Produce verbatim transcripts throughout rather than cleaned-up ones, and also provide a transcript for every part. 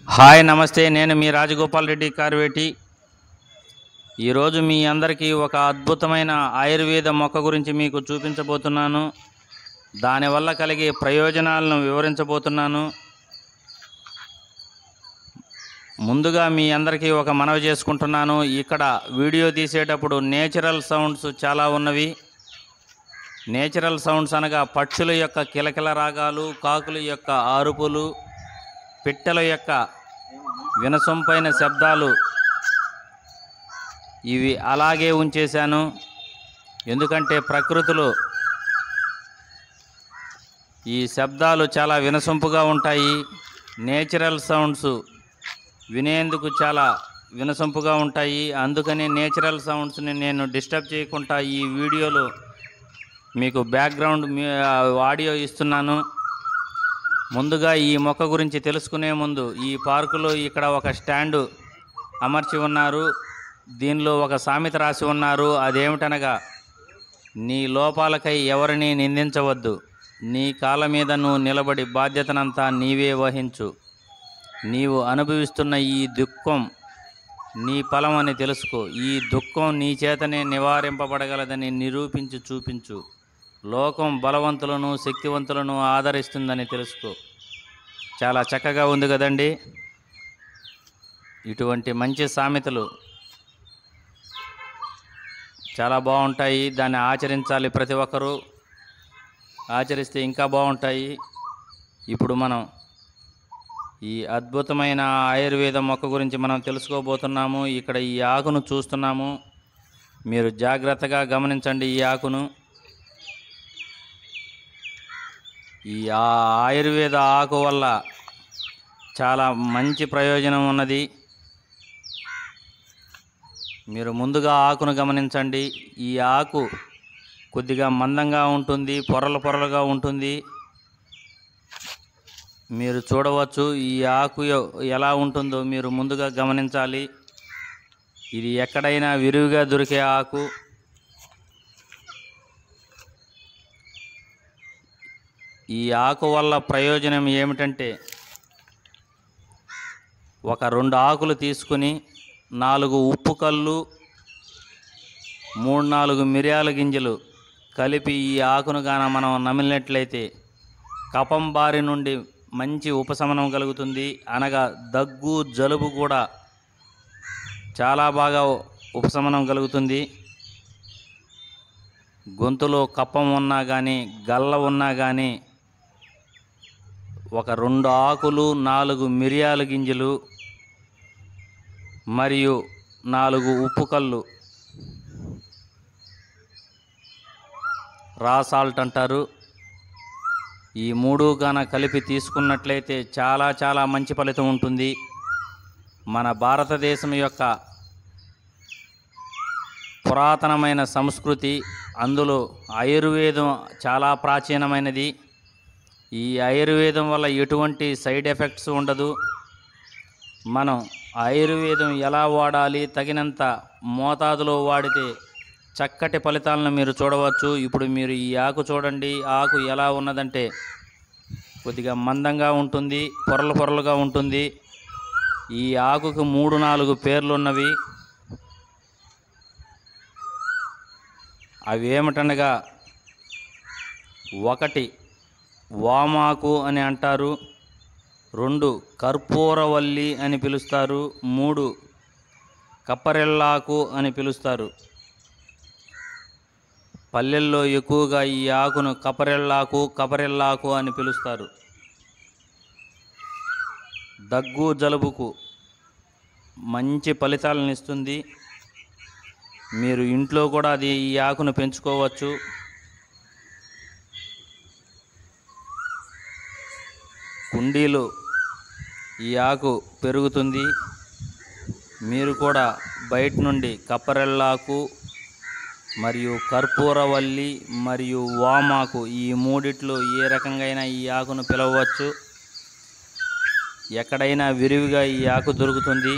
Hi నమస్తే, నేను మీ రాజగోపాల్ రెడ్డి కార్వేటి. ఈరోజు మీ అందరికీ ఒక అద్భుతమైన ఆయుర్వేద మొక్క గురించి మీకు చూపించబోతున్నాను. దానివల్ల కలిగే ప్రయోజనాలను వివరించబోతున్నాను. ముందుగా మీ అందరికీ ఒక మనవి చేసుకుంటున్నాను. ఇక్కడ వీడియో తీసేటప్పుడు నేచురల్ సౌండ్స్ చాలా ఉన్నవి. నేచురల్ సౌండ్స్ అనగా పక్షుల యొక్క కిలకిల రాగాలు, కాకుల యొక్క అరుపులు, పిట్టల యొక్క వినసొంపైన శబ్దాలు ఇవి అలాగే ఉంచేశాను. ఎందుకంటే ప్రకృతిలో ఈ శబ్దాలు చాలా వినసొంపుగా ఉంటాయి. నేచురల్ సౌండ్స్ వినేందుకు చాలా వినసొంపుగా ఉంటాయి. అందుకని నేచురల్ సౌండ్స్ని నేను డిస్టర్బ్ చేయకుండా ఈ వీడియోలో మీకు బ్యాక్గ్రౌండ్ ఆడియో ఇస్తున్నాను. ముందుగా ఈ మొక్క గురించి తెలుసుకునే ముందు, ఈ పార్కులో ఇక్కడ ఒక స్టాండు అమర్చి ఉన్నారు. దీనిలో ఒక సామెత రాసి ఉన్నారు. అదేమిటనగా, నీ లోపాలకై ఎవరిని నిందించవద్దు, నీ కాళ్ళ మీద నువ్వు నిలబడి బాధ్యతనంతా నీవే వహించు, నీవు అనుభవిస్తున్న ఈ దుఃఖం నీ ఫలం అని తెలుసుకో, ఈ దుఃఖం నీ చేతనే నివారింపబడగలదని నిరూపించి చూపించు, లోకం బలవంతులను శక్తివంతులను ఆదరిస్తుందని తెలుసుకో. చాలా చక్కగా ఉంది కదండి. ఇటువంటి మంచి సామెతలు చాలా బాగుంటాయి. దాన్ని ఆచరించాలి ప్రతి ఒక్కరూ. ఆచరిస్తే ఇంకా బాగుంటాయి. ఇప్పుడు మనం ఈ అద్భుతమైన ఆయుర్వేద మొక్క గురించి మనం తెలుసుకోబోతున్నాము. ఇక్కడ ఈ ఆకును చూస్తున్నాము. మీరు జాగ్రత్తగా గమనించండి. ఈ ఆకును ఈ ఆయుర్వేద ఆకు వల్ల చాలా మంచి ప్రయోజనం ఉన్నది. మీరు ముందుగా ఆకును గమనించండి. ఈ ఆకు కొద్దిగా మందంగా ఉంటుంది, పొరలు పొరలుగా ఉంటుంది. మీరు చూడవచ్చు ఈ ఆకు ఎలా ఉంటుందో మీరు ముందుగా గమనించాలి. ఇది ఎక్కడైనా విరివిగా దొరికే ఆకు. ఈ ఆకు వల్ల ప్రయోజనం ఏమిటంటే, ఒక రెండు ఆకులు తీసుకుని నాలుగు ఉప్పు కళ్ళు, మూడు నాలుగు మిరియాల గింజలు కలిపి ఈ ఆకును గాన మనం నమిలినట్లయితే కఫం బారి నుండి మంచి ఉపశమనం కలుగుతుంది. అనగా దగ్గు, జలుబు కూడా చాలా బాగా ఉపశమనం కలుగుతుంది. గొంతులో కఫం ఉన్నా కానీ, గల్ల ఉన్నా కానీ ఒక రెండు ఆకులు, నాలుగు మిరియాల గింజలు మరియు నాలుగు ఉప్పు కళ్ళు, రా సాల్ట్ అంటారు, ఈ మూడు గాన కలిపి తీసుకున్నట్లయితే చాలా చాలా మంచి ఫలితం ఉంటుంది. మన భారతదేశం యొక్క పురాతనమైన సంస్కృతి, అందులో ఆయుర్వేదం చాలా ప్రాచీనమైనది. ఈ ఆయుర్వేదం వల్ల ఎటువంటి సైడ్ ఎఫెక్ట్స్ ఉండదు. మనం ఆయుర్వేదం ఎలా వాడాలి, తగినంత మోతాదులో వాడితే చక్కటి ఫలితాలను మీరు చూడవచ్చు. ఇప్పుడు మీరు ఈ ఆకు చూడండి. ఆకు ఎలా ఉన్నదంటే కొద్దిగా మందంగా ఉంటుంది, పొరలు పొరలుగా ఉంటుంది. ఈ ఆకుకు మూడు నాలుగు పేర్లు ఉన్నవి. అవి ఏమిటనగా, ఒకటి వామాకు అని అంటారు, రెండు కర్పూరవల్లి అని పిలుస్తారు, మూడు కప్పరెల్లాకు అని పిలుస్తారు. పల్లెల్లో ఎక్కువగా ఈ ఆకును కపరెల్లాకు కపరెల్లాకు అని పిలుస్తారు. దగ్గు, జలుబుకు మంచి ఫలితాలను ఇస్తుంది. మీరు ఇంట్లో కూడా అది ఈ ఆకును పెంచుకోవచ్చు. కుండీలు ఈ ఆకు పెరుగుతుంది. మీరు కూడా బయట నుండి కప్పరెల్లాకు మరియు కర్పూరవల్లి మరియు వామాకు ఈ మూడిట్లో ఏ రకంగా ఈ ఆకును పిలవచ్చు. ఎక్కడైనా విరివిగా ఈ ఆకు దొరుకుతుంది.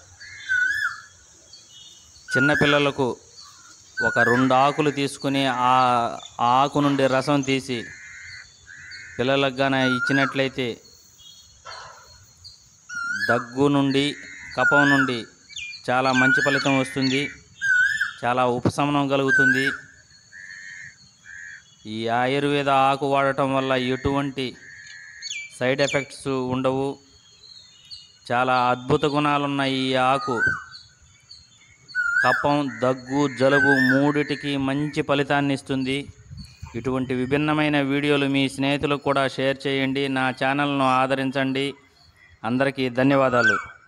చిన్నపిల్లలకు ఒక రెండు ఆకులు తీసుకుని ఆ ఆకు నుండి రసం తీసి పిల్లలకు గాన ఇచ్చినట్లయితే దగ్గు నుండి కఫం నుండి చాలా మంచి ఫలితం వస్తుంది, చాలా ఉపశమనం కలుగుతుంది. ఈ ఆయుర్వేద ఆకు వాడటం వల్ల ఎటువంటి సైడ్ ఎఫెక్ట్స్ ఉండవు. చాలా అద్భుత గుణాలున్న ఈ ఆకు కఫం, దగ్గు, జలుబు మూడిటికి మంచి ఫలితాన్ని ఇస్తుంది. ఇటువంటి విభిన్నమైన వీడియోలు మీ స్నేహితులకు కూడా షేర్ చేయండి. నా ఛానల్ను ఆదరించండి. అందరికీ ధన్యవాదాలు.